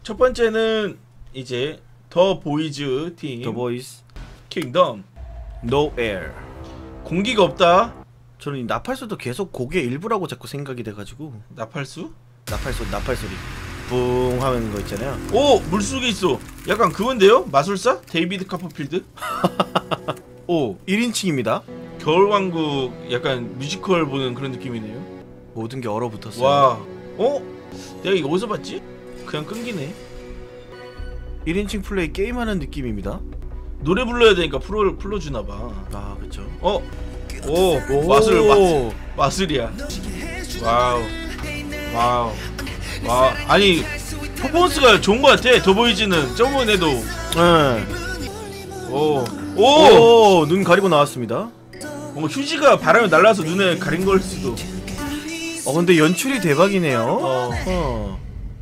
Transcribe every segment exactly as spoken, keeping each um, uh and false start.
첫 번째는 이제 더 보이즈 팀. 더 보이즈 킹덤. 노 에어. 공기가 없다. 저는 이 나팔소도 계속 곡의 일부라고 자꾸 생각이 돼가지고. 나팔수? 나팔소 나팔 소리 뿡 하는 거 있잖아요. 오! 물속에 있어. 약간 그건데요? 마술사? 데이비드 카퍼필드? 오 일 인칭입니다. 겨울왕국 약간 뮤지컬 보는 그런 느낌이네요. 모든 게 얼어붙었어요. 와. 어? 내가 이거 어디서 봤지? 그냥 끊기네. 일 인칭 플레이 게임하는 느낌입니다. 노래 불러야 되니까 프로, 풀어주나봐. 아 그쵸. 어? 오, 오 마술 마술 마술이야. 와우 와우 와 아니 퍼포먼스가 좋은 것 같아. 더보이즈는 저번에도 네. 오오 눈 가리고 나왔습니다. 어, 휴지가 바람에 날라서 눈에 가린 걸 수도. 어 근데 연출이 대박이네요. 어. 어.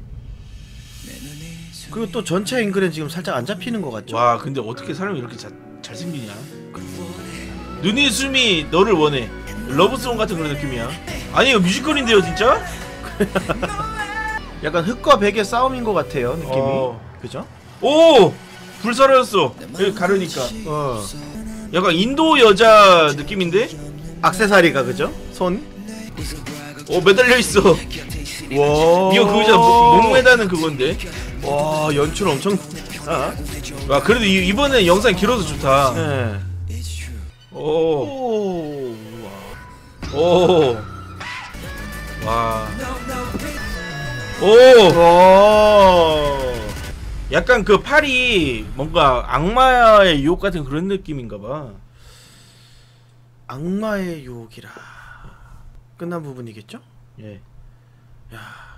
그리고 또 전체 앵글은 지금 살짝 안 잡히는 것 같죠? 와 근데 어떻게 사람이 이렇게 자, 잘생기냐. 눈이 숨이 너를 원해. 러브송 같은 그런 느낌이야. 아니 이거 뮤지컬인데요 진짜? 약간 흙과 백의 싸움인 것 같아요 느낌이. 어. 그죠? 오! 불 사라졌어. 여기 가르니까. 어. 약간 인도 여자 느낌인데? 액세서리가 그죠? 손? 어 매달려 있어. 와. 이거 그거잖아. 목, 목 매다는 그건데. 와 연출 엄청. 아. 와 그래도 이, 이번에 영상이 길어서 좋다. 네. 오. 오. 오. 와. 오. 와. 약간 그 팔이 뭔가 악마의 유혹 같은 그런 느낌인가봐. 악마의 유혹이라. 끝난 부분이겠죠? 예. 야.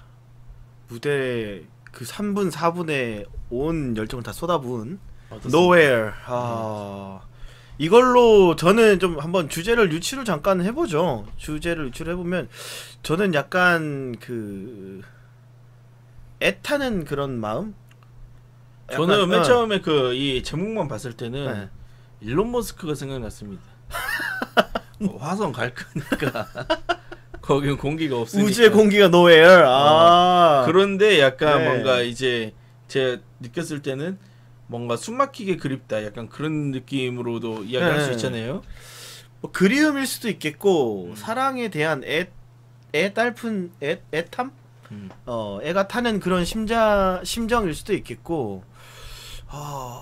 무대 그 삼 분 사 분에 온 열정을 다 쏟아부은 Nowhere. 아. 이걸로 저는 좀 한번 주제를 유치를 잠깐 해보죠. 주제를 유치를 해보면 저는 약간 그 애타는 그런 마음? 저는 약간, 맨 어. 처음에 그 이 제목만 봤을 때는 네. 일론 머스크가 생각났습니다. 어, 화성 갈 거니까 거긴 공기가 없으니까 우주의 공기가 Nowhere. 아. 어, 그런데 약간 네. 뭔가 이제 제가 느꼈을 때는 뭔가 숨막히게 그립다 약간 그런 느낌으로도 이야기할 네. 수 있잖아요. 뭐 그리움일 수도 있겠고 음. 사랑에 대한 애, 애 딸픈 애, 애탐? 음. 어 애가 타는 그런 심자 심정일 수도 있겠고. 아.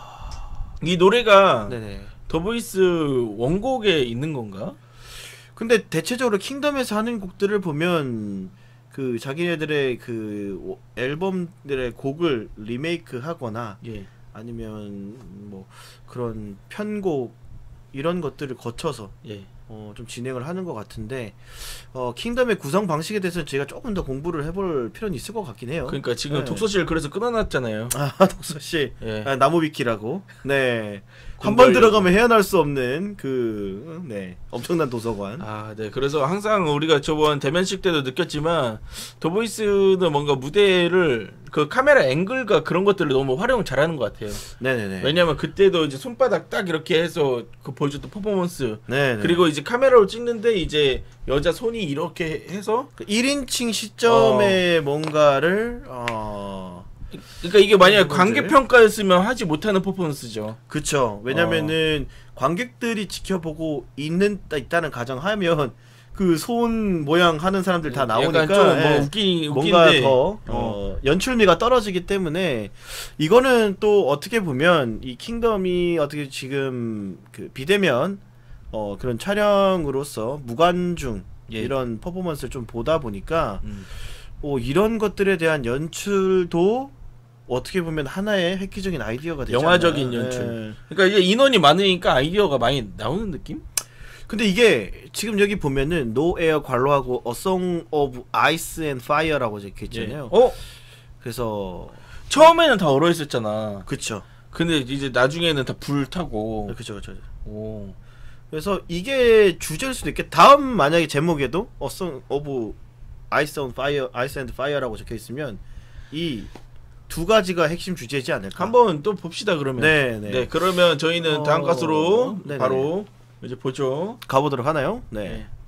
이 노래가 네네. 더보이스 원곡에 있는 건가? 근데 대체적으로 킹덤에서 하는 곡들을 보면 그 자기네들의 그 앨범들의 곡을 리메이크 하거나 예. 아니면 뭐 그런 편곡 이런 것들을 거쳐서 예. 어, 좀 진행을 하는 것 같은데 어, 킹덤의 구성 방식에 대해서 제가 조금 더 공부를 해볼 필요는 있을 것 같긴 해요. 그러니까 지금 네. 독서실 그래서 끊어놨잖아요. 아 독서씨 예. 아, 나무위키라고 네. 한 번 공부하려고. 들어가면 헤어날 수 없는 그 네 엄청난 도서관. 아, 네. 그래서 항상 우리가 저번 대면식 때도 느꼈지만 더보이스는 뭔가 무대를 그 카메라 앵글과 그런 것들을 너무 활용 잘하는 것 같아요. 네네네. 왜냐면 그때도 이제 손바닥 딱 이렇게 해서 그 보여줬던 퍼포먼스. 네네. 그리고 이제 카메라로 찍는데 이제 여자 손이 이렇게 해서 그 일 인칭 시점에 뭔가를 어 그러니까 이게 만약에 그런 관객 건데? 평가였으면 하지 못하는 퍼포먼스죠. 그쵸. 왜냐면은 관객들이 지켜보고 있는 있다는 가정하면 그 손 모양 하는 사람들 다 나오니까 약간 좀 뭐 예, 웃기 뭔가 웃긴데 더 어. 어, 연출미가 떨어지기 때문에 이거는 또 어떻게 보면 이 킹덤이 어떻게 지금 그 비대면 어 그런 촬영으로서 무관중 예. 이런 퍼포먼스를 좀 보다 보니까 음. 오 이런 것들에 대한 연출도 어떻게 보면 하나의 획기적인 아이디어가 되지 영화적인 않나요? 연출. 예. 그러니까 이게 인원이 많으니까 아이디어가 많이 나오는 느낌? 근데 이게 지금 여기 보면은 No Air 괄호하고 A Song of Ice and Fire라고 적혀 있잖아요. 예. 어? 그래서 처음에는 다 얼어 있었잖아. 그쵸. 근데 이제 나중에는 다 불 타고. 그쵸 그쵸. 오. 그래서 이게 주제일 수도 있겠. 다음 만약에 제목에도 A Song of Ice and Fire, Ice and Fire라고 적혀 있으면 이 두 가지가 핵심 주제지 않을까. 한번 또 봅시다 그러면. 네, 네. 네, 그러면 저희는 다음 어, 가수로 네네. 바로 이제 보죠. 가보도록 하나요? 네. 네.